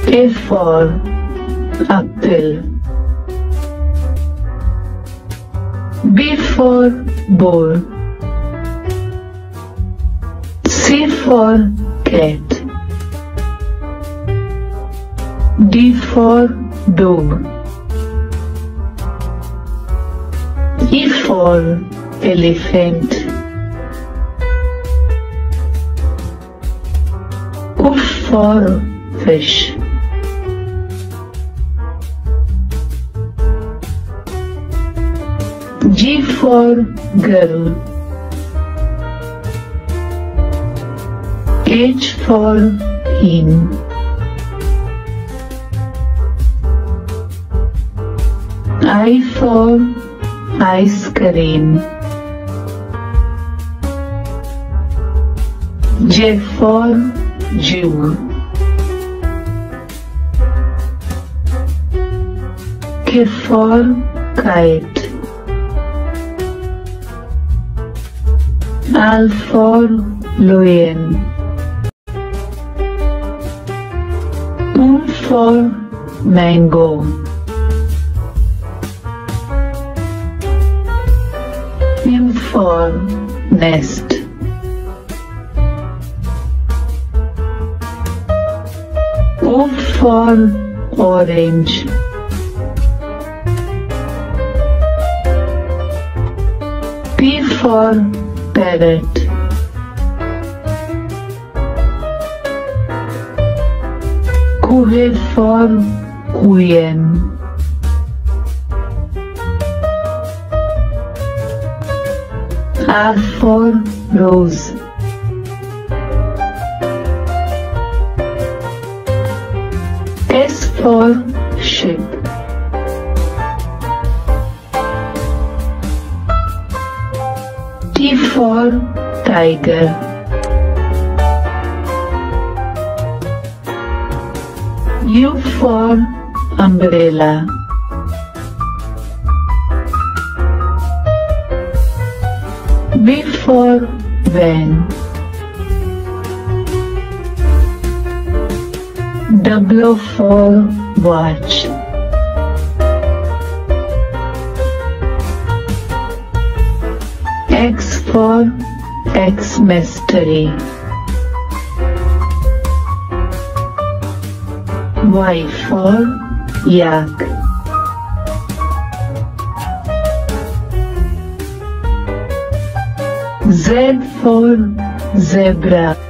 A for apple. B for boar. C for cat. D for dog. E for elephant. F for fish. G for girl. H for hen. I for ice cream. J for Jew. K for kite. L for lion. M for mango. N for nest. O for orange. P for parrot. Q for queen. R for rose. S for ship. T for tiger. U for umbrella. V for van. W for watch. X for X-mystery. Y for yak. Z for zebra.